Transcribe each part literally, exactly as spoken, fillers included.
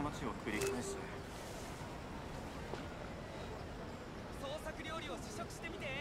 ちを繰り返す。 創作料理を試食してみて。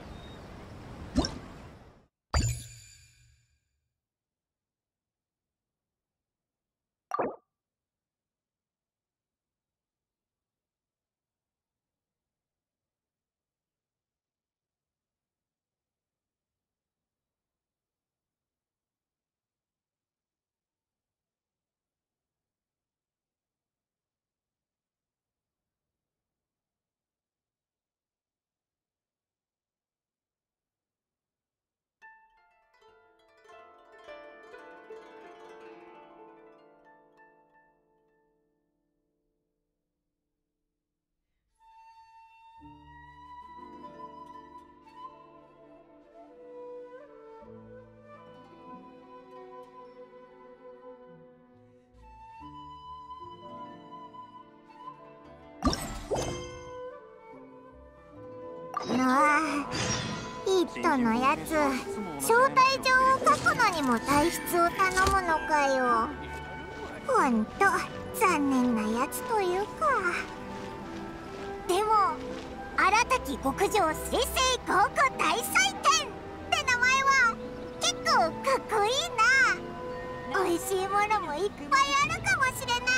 ああ、ヒットのやつ、招待状を書くのにも体質を頼むのかよ。ほんと残念なやつというか。でも新たき極上生成豪華大祭典って名前は結構かっこいいな。美味しいものもいっぱいあるかもしれない。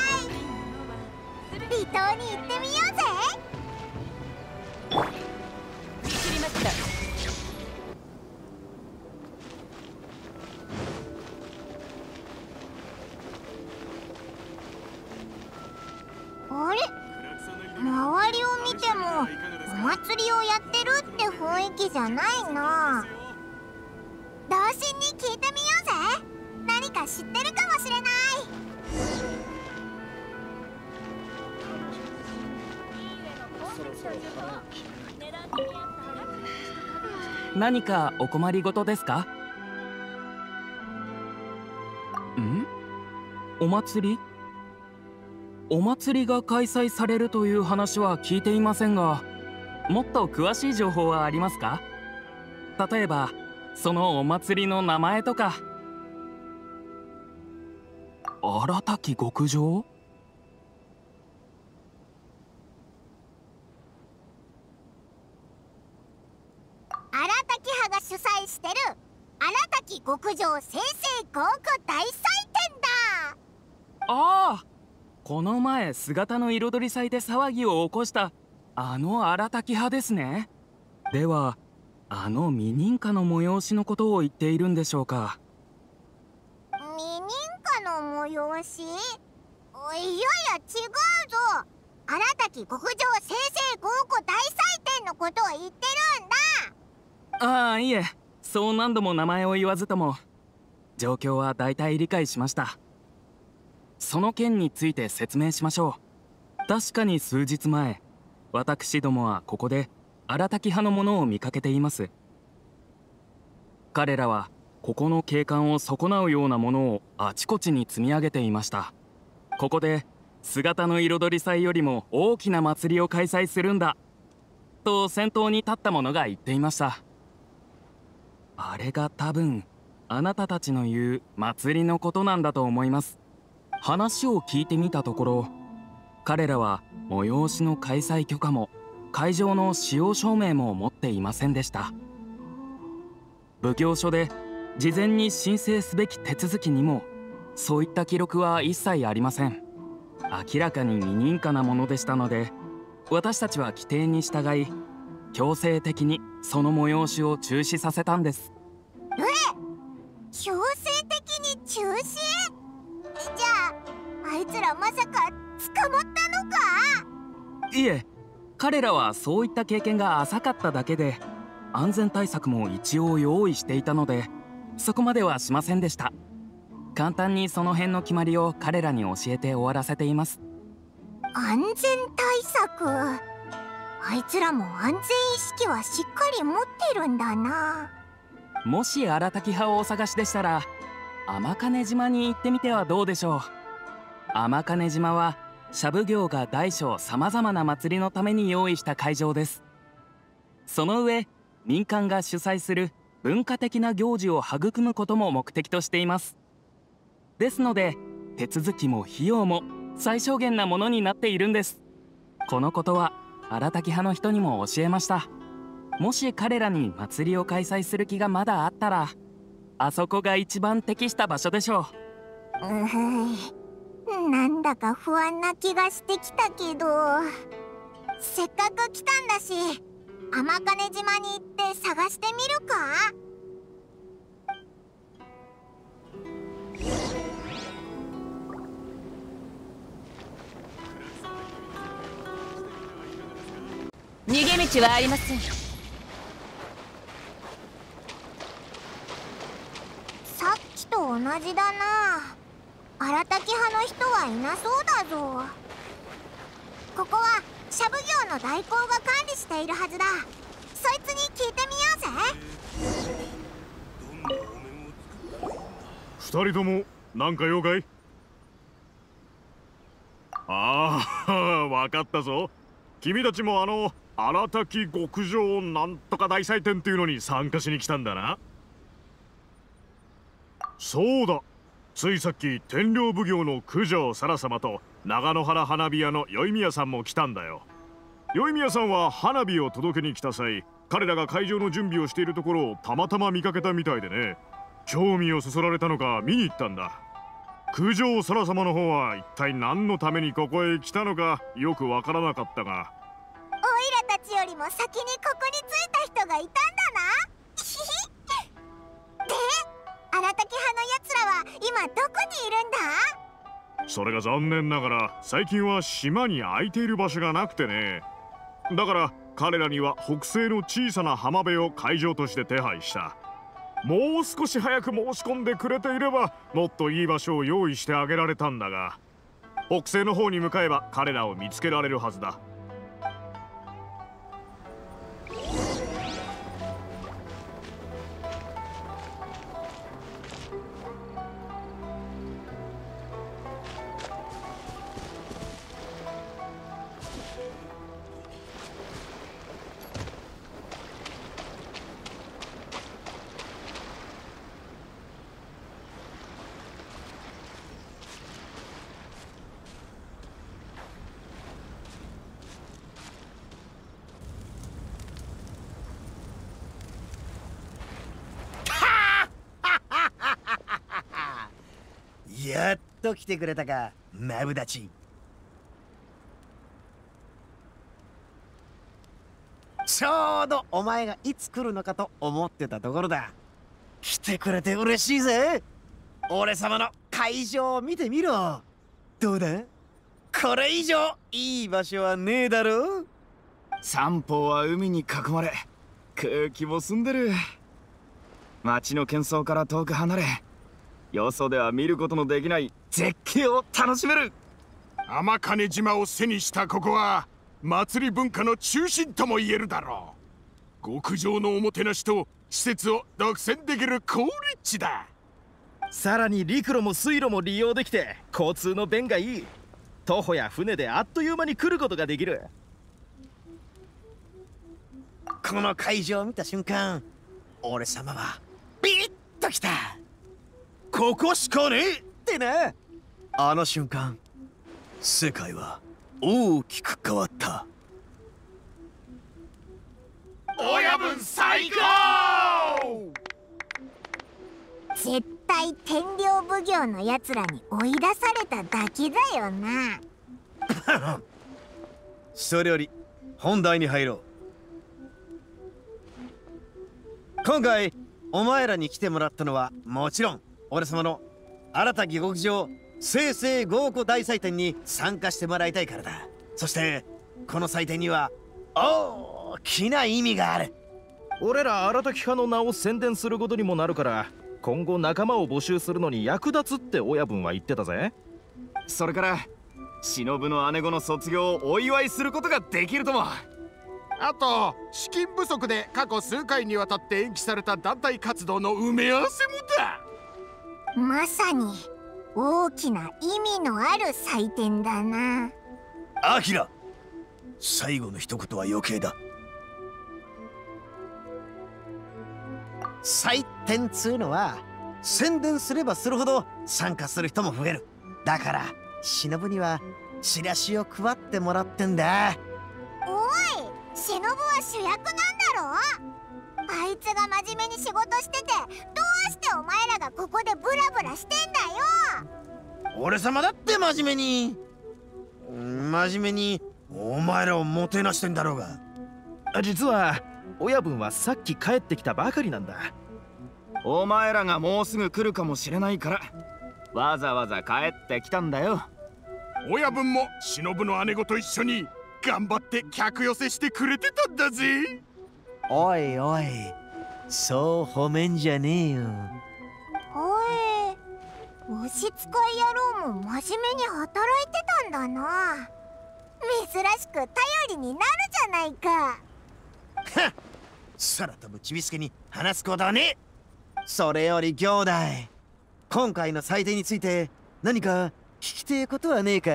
離島に行ってみようぜ。 知りました。 あれ、周りを見てもお祭りをやってるって雰囲気じゃないな。同心に聞いてみようぜ。何か知ってるかもしれない。 何かお困りごとですか？ん？お祭り？お祭りが開催されるという話は聞いていませんが、もっと詳しい情報はありますか？例えばそのお祭りの名前とか。新たき極上？ 新たき派が主催してる新たき極上生成豪華大祭典だ。 ああ、この前姿の彩り祭で騒ぎを起こしたあの新たき派ですね。ではあの未認可の催しのことを言っているんでしょうか？ 未認可の催し？いやいや違うぞ。新たき極上生成豪華大祭典のことを言ってるんだ。 ああ、いえ、そう何度も名前を言わずとも状況は大体理解しました。その件について説明しましょう。確かに数日前、私どもはここで新たき派の者を見かけています。彼らはここの景観を損なうようなものをあちこちに積み上げていました。ここで姿の彩り祭よりも大きな祭りを開催するんだと先頭に立った者が言っていました。あれが多分あなたたちの言う祭りのことなんだと思います。話を聞いてみたところ、彼らは催しの開催許可も会場の使用証明も持っていませんでした。奉行所で事前に申請すべき手続きにもそういった記録は一切ありません。明らかに未認可なものでしたので、私たちは規定に従い強制的にその催しを中止させたんです。 え？強制的に中止？じゃああいつらまさか捕まったのか？ いえ、彼らはそういった経験が浅かっただけで、安全対策も一応用意していたのでそこまではしませんでした。簡単にその辺の決まりを彼らに教えて終わらせています。 安全対策？あいつらも安全意識はしっかり持ってるんだな。 もし新たき派をお探しでしたら天金島に行ってみてはどうでしょう。天金島は社奉行が大小さまざまな祭りのために用意した会場です。その上民間が主催する文化的な行事を育むことも目的としています。ですので手続きも費用も最小限なものになっているんです。このことは荒滝派の人にも教えました。もし彼らに祭りを開催する気がまだあったら、あそこが一番適した場所でしょう。 うーい、なんだか不安な気がしてきたけど、せっかく来たんだし、天金島に行って探してみるか。 逃げ道はありません。 さっきと同じだな。荒滝派の人はいなそうだぞ。ここはシャブ業の代行が管理しているはずだ。そいつに聞いてみようぜ。 二人ともなんか用かい？ああ、わかったぞ。君たちもあの荒滝極上なんとか大祭典っていうのに参加しに来たんだな。そうだ、ついさっき天領奉行の九条沙羅様と長野原花火屋の宵宮さんも来たんだよ。宵宮さんは花火を届けに来た際、彼らが会場の準備をしているところをたまたま見かけたみたいでね、興味をそそられたのか見に行ったんだ。九条沙羅様の方は一体何のためにここへ来たのかよくわからなかったが、 オイラたちよりも先にここに着いた人がいたんだな。で、荒滝派のやつらは今どこにいるんだ？ それが残念ながら最近は島に空いている場所がなくてね。だから彼らには北西の小さな浜辺を会場として手配した。もう少し早く申し込んでくれていればもっといい場所を用意してあげられたんだが、北西の方に向かえば彼らを見つけられるはずだ。 やっと来てくれたか、マブダチ。ちょうどお前がいつ来るのかと思ってたところだ。来てくれて嬉しいぜ。俺様の会場を見てみろ。どうだ？これ以上いい場所はねえだろ。 三方は海に囲まれ、空気も澄んでる。町の喧騒から遠く離れ、よそでは見ることのできない絶景を楽しめる。 天金島を背にしたここは祭り文化の中心とも言えるだろう。極上のおもてなしと施設を独占できる好立地だ。 さらに陸路も水路も利用できて交通の便がいい。徒歩や船であっという間に来ることができる。 この会場を見た瞬間、俺様はビリッときた。ここしかねえってな。あの瞬間、世界は大きく変わった。 親分最高！ 絶対天領奉行のやつらに追い出されただけだよな。 それより本題に入ろう。今回お前らに来てもらったのはもちろん俺様の新た極上正々豪華大祭典に参加してもらいたいからだ。そしてこの祭典には大きな意味がある。 俺ら荒滝派の名を宣伝することにもなるから、今後仲間を募集するのに役立つって親分は言ってたぜ。 それから忍の姉子の卒業をお祝いすることができるとも。 あと資金不足で過去数回にわたって延期された団体活動の埋め合わせもだ。 まさに大きな意味のある祭典だな。 アキラ、最後の一言は余計だ。祭典つうのは宣伝すればするほど参加する人も増える。だから忍にはチラシを配ってもらってんだ。 おい、忍は主役なんだろ。あいつが真面目に仕事してて、どうしてお前らがここでブラブラしてんだよ。 俺様だって真面目に真面目にお前らをもてなしてんだろうが。 実は親分はさっき帰ってきたばかりなんだ。 お前らがもうすぐ来るかもしれないからわざわざ帰ってきたんだよ。 親分も忍の姉子と一緒に頑張って客寄せしてくれてたんだぜ。 おいおい、そう褒めんじゃねえよ。 おい、押し使い野郎も真面目に働いてたんだな。珍しく頼りになるじゃないか。 はっ、空飛ぶちびすけに話すことはねえ。それより兄弟、今回の祭典について何か聞きてえことはねえか？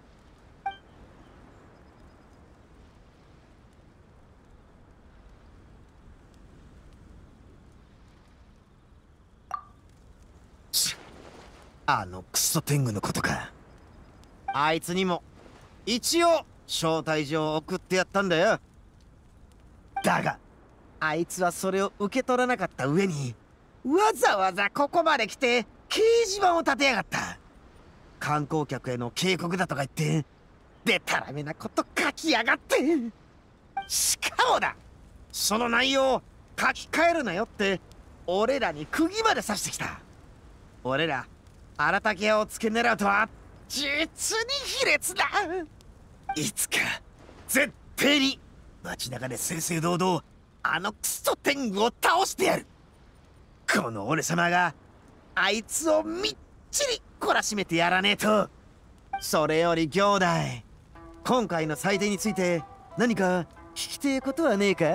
あのクソ天狗のことか。あいつにも一応招待状を送ってやったんだよ。だがあいつはそれを受け取らなかった上にわざわざここまで来て掲示板を立てやがった。観光客への警告だとか言ってでたらめなこと書きやがって。しかもだ、その内容を書き換えるなよって俺らに釘まで刺してきた。俺ら荒竹屋を付け狙うとは実に卑劣だ。いつか絶対に街中で正々堂々あのクソ天狗を倒してやる。この俺様があいつをみっちり懲らしめてやらねえと。それより兄弟、今回の祭典について何か聞きてえことはねえか？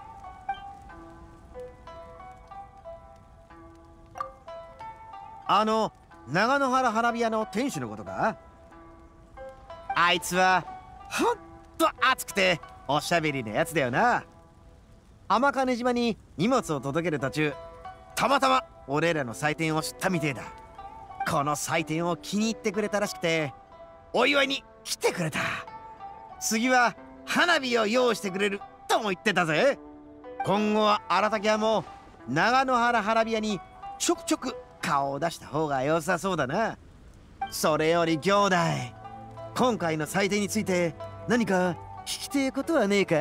あの長野原花火屋の店主のことか？あいつはほんと熱くておしゃべりなやつだよな。天金島に荷物を届ける途中、たまたま俺らの祭典を知ったみてえだ。この祭典を気に入ってくれたらしくてお祝いに来てくれた。次は花火を用意してくれるとも言ってたぜ。今後は荒竹屋も長野原花火屋にちょくちょく顔を出した方が良さそうだな。それより兄弟、今回の祭典について何か聞きてえことはねえか？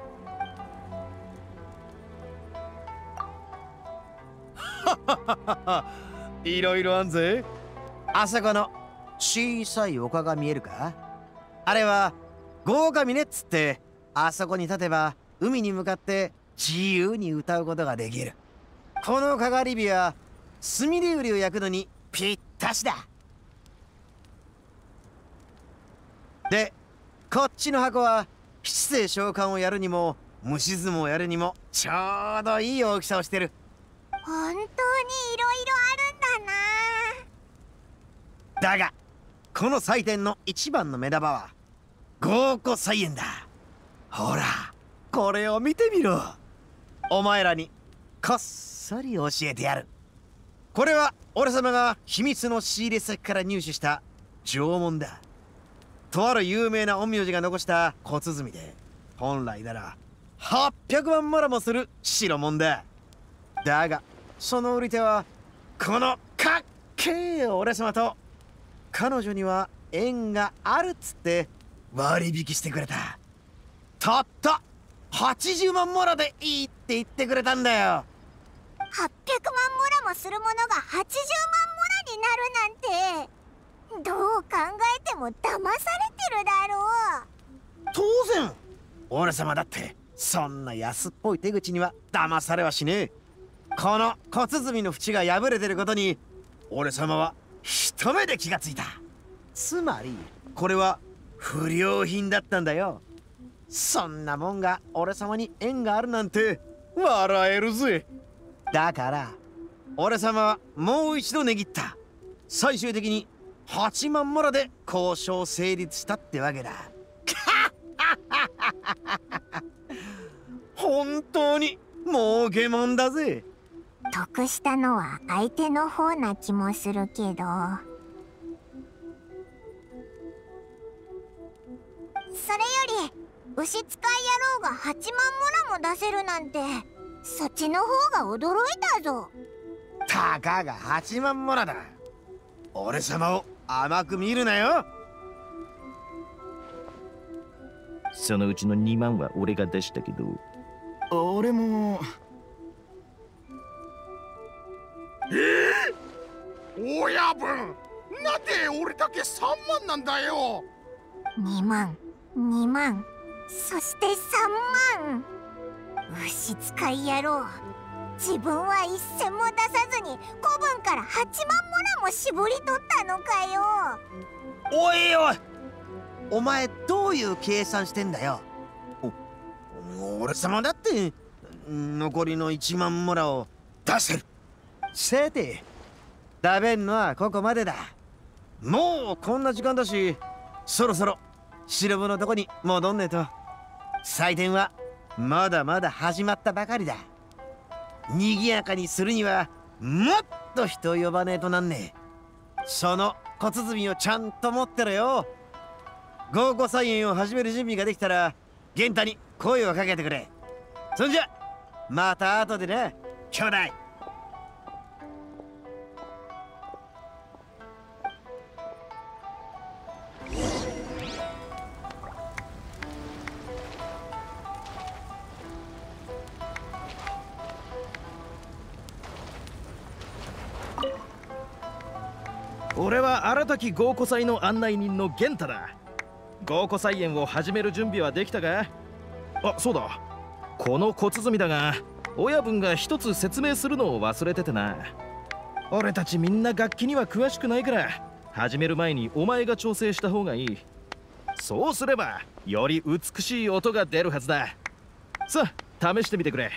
いろいろあんぜ。あそこの小さい丘が見えるか？あれは豪華峰っつって、あそこに立てば海に向かって自由に歌うことができる。このかがり火は炭で売りを焼くのにぴったしだ。でこっちの箱は七星召喚をやるにも虫相撲をやるにもちょうどいい大きさをしてる。 本当にいろいろあるんだな。 だがこの祭典の一番の目玉は豪華菜園だ。ほらこれを見てみろ。お前らにこっそり教えてやる。これは俺様が秘密の仕入れ先から入手した縄文だ。とある有名な陰陽師が残した小鼓で、本来ならはっぴゃくまんもらもする代物だ。だがその売り手はこのかっけえ俺様と彼女には縁があるっつって割引してくれた。たったはちじゅうまんもらでいいって言ってくれたんだよ。 はっぴゃくまんもらもするものがはちじゅうまんもらになるなんて、どう考えても騙されてるだろう。 当然俺様だってそんな安っぽい手口には騙されはしねえ。この小鼓の縁が破れてることに俺様は一目で気がついた。つまりこれは不良品だったんだよ。そんなもんが俺様に縁があるなんて笑えるぜ。だから俺様はもう一度値切った。最終的にはちまんもらで交渉成立したってわけだ。本当に儲けもんだぜ。 得したのは相手の方な気もするけど。 それより牛使い野郎がはちまんもらも出せるなんて、そっちの方が驚いたぞ。 たかがはちまんもらだ。俺様を甘く見るなよ。 そのうちのにまんは俺が出したけど。 俺も。 ええ、親分、なんで俺だけさんまんなんだよ。 にまん、にまん、そしてさんまん。牛使い野郎、自分は一銭も出さずに子分からはちまんもらも絞り取ったのかよ。 おいおい、お前どういう計算してんだよ。お俺様だって残りのいちまんもらを出せる。さて食べんのはここまでだ。もうこんな時間だし、そろそろ白部のとこに戻んねえと。祭典はまだまだ始まったばかりだ。賑やかにするにはもっと人を呼ばねえとなんねえ。その小鼓をちゃんと持ってろよ。合コ菜園を始める準備ができたら玄太に声をかけてくれ。そんじゃまた後でな、兄弟。 俺は新たき合コ祭の案内人の玄太だ。合コ菜園を始める準備はできたか？あ、そうだ。この小鼓だが、親分が一つ説明するのを忘れててな。俺たちみんな楽器には詳しくないから、始める前にお前が調整した方がいい。そうすればより美しい音が出るはずだ。さあ試してみてくれ。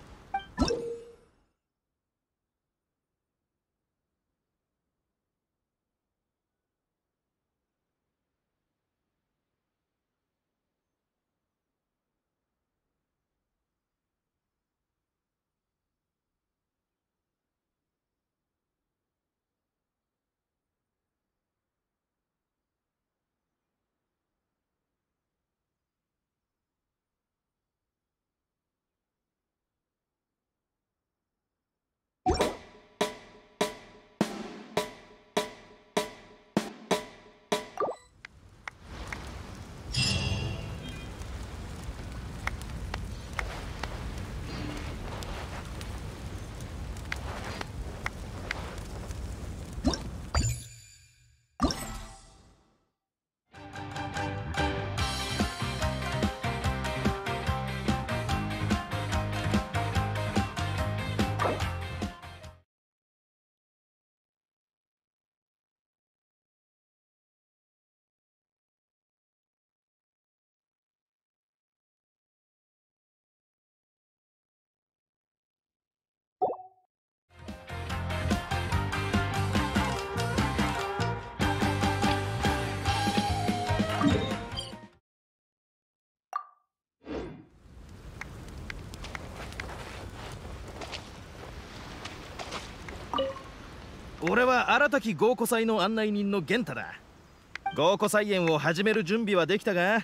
俺は新たき合コ祭の案内人の玄太だ。合コ菜園を始める準備はできたか？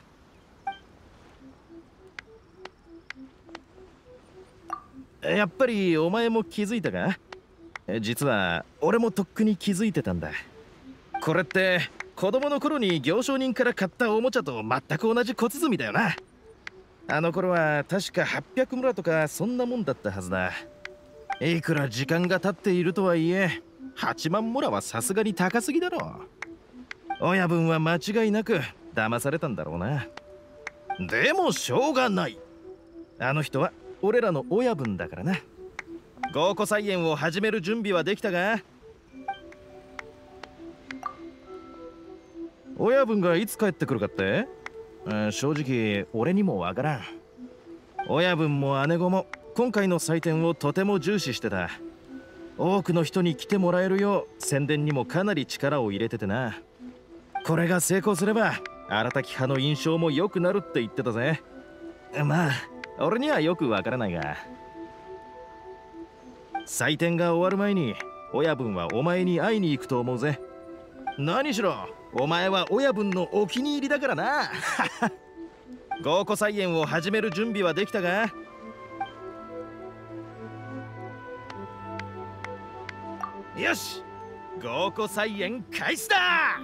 やっぱりお前も気づいたか？実は俺もとっくに気づいてたんだ。これって子供の頃に行商人から買ったおもちゃと全く同じ小鼓だよな。あの頃は確かはっぴゃくむらとかそんなもんだったはずだ。いくら時間が経っているとはいえはちまんもらはさすがに高すぎだろう。親分は間違いなく騙されたんだろうな。でもしょうがない。あの人は俺らの親分だからな。合コ菜園を始める準備はできたか？親分がいつ帰ってくるかって、えー、正直俺にもわからん。親分も姉子も今回の祭典をとても重視してた。多くの人に来てもらえるよう宣伝にもかなり力を入れててな。これが成功すれば荒滝派の印象も良くなるって言ってたぜ。まあ俺にはよくわからないが、祭典が終わる前に親分はお前に会いに行くと思うぜ。何しろお前は親分のお気に入りだからな。 豪華菜園を始める準備はできたが？よし、豪華菜園開始だ。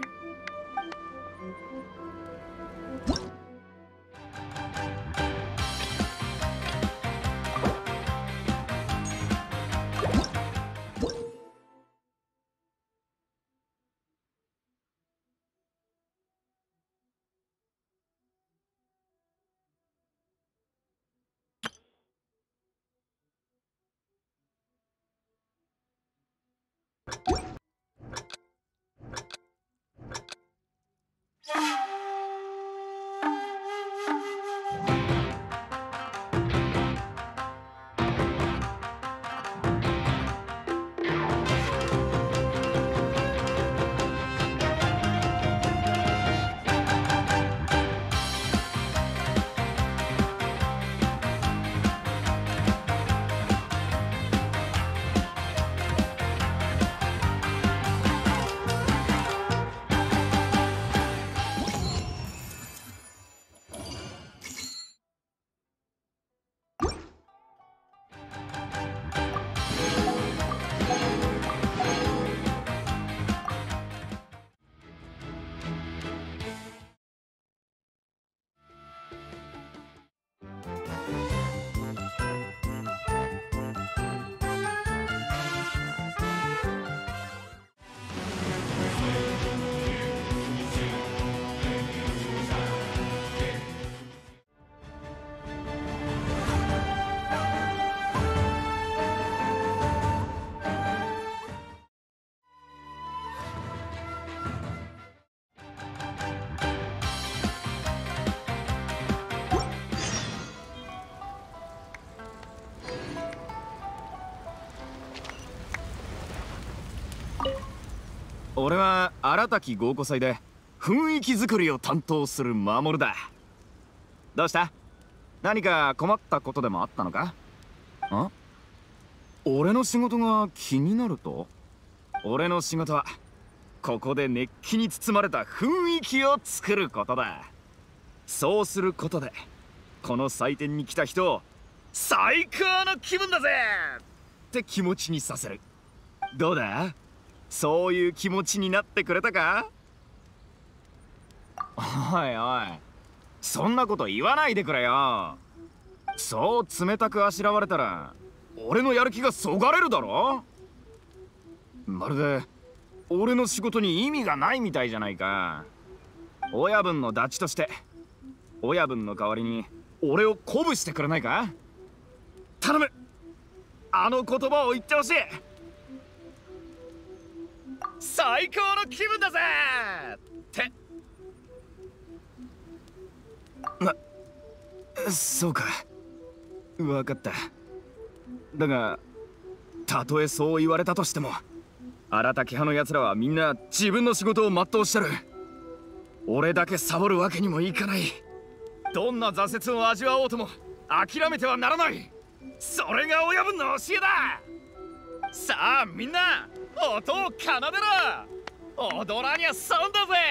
俺は荒滝豪華祭で雰囲気作りを担当する守だ。どうした？何か困ったことでもあったのか？ん？俺の仕事が気になると？俺の仕事はここで熱気に包まれた雰囲気を作ることだ。そうすることでこの祭典に来た人を最高の気分だぜって気持ちにさせる。どうだ？そういう気持ちになってくれたか？おいおい、そんなこと言わないでくれよ。そう冷たくあしらわれたら俺のやる気がそがれるだろ。まるで俺の仕事に意味がないみたいじゃないか。親分のダチとして親分の代わりに俺を鼓舞してくれないか？頼む、あの言葉を言ってほしい。最高の気分だぜってな。そうか、分かった。だがたとえそう言われたとしても荒滝派のやつらはみんな自分の仕事を全うしてる。俺だけサボるわけにもいかない。どんな挫折を味わおうとも諦めてはならない。それが親分の教えだ。さあみんな音を奏でろ。踊らにゃ損だぜ。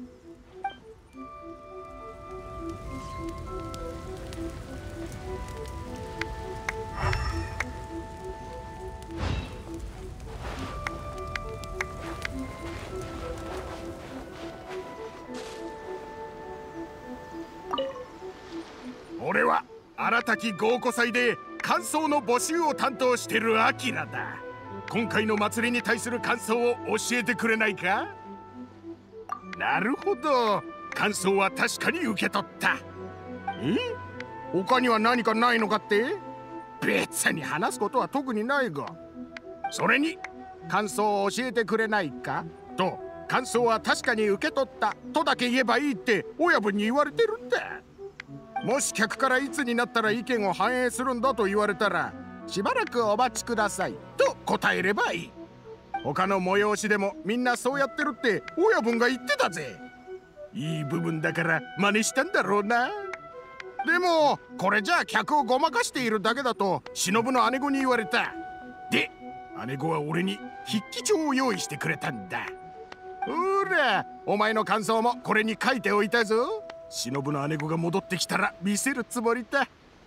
俺は荒滝豪華祭で感想の募集を担当してるアキラだ。今回の祭りに対する感想を教えてくれないか？なるほど、感想は確かに受け取った。え？他には何かないのかって？別に話すことは特にないが。それに感想を教えてくれないかと、感想は確かに受け取ったとだけ言えばいいって親分に言われてるんだ。もし客からいつになったら意見を反映するんだと言われたら、しばらくお待ちくださいと答えればいい。他の催しでもみんなそうやってるって親分が言ってたぜ。いい部分だから真似したんだろうな。でもこれじゃあ客をごまかしているだけだと忍の姉子に言われた。で姉子は俺に筆記帳を用意してくれたんだ。ほら、お前の感想もこれに書いておいたぞ。 忍の姉子が戻ってきたら見せるつもりだ。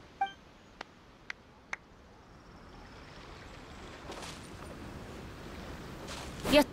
や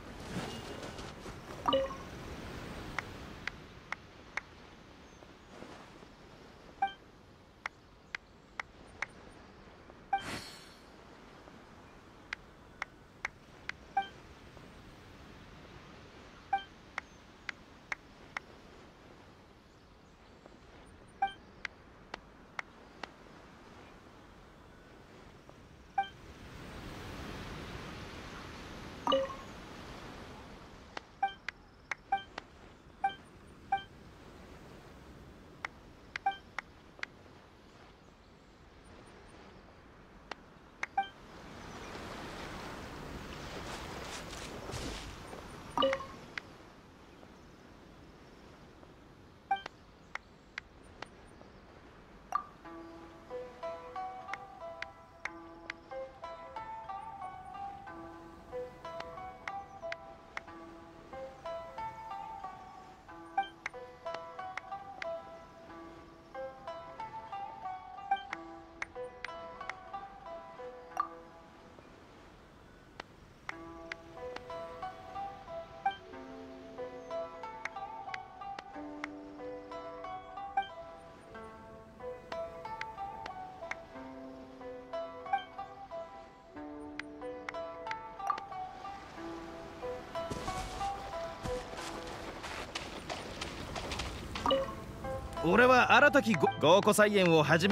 俺は新たき豪華菜園を始め。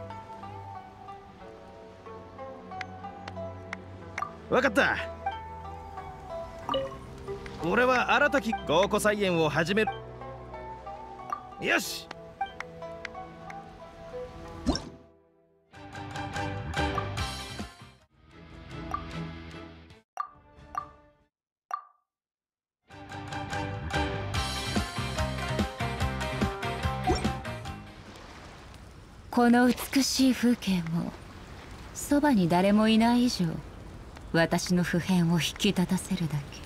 わかった。俺は新たき豪華菜園を始める。よし。 この美しい風景もそばに誰もいない以上、私の不変を引き立たせるだけ。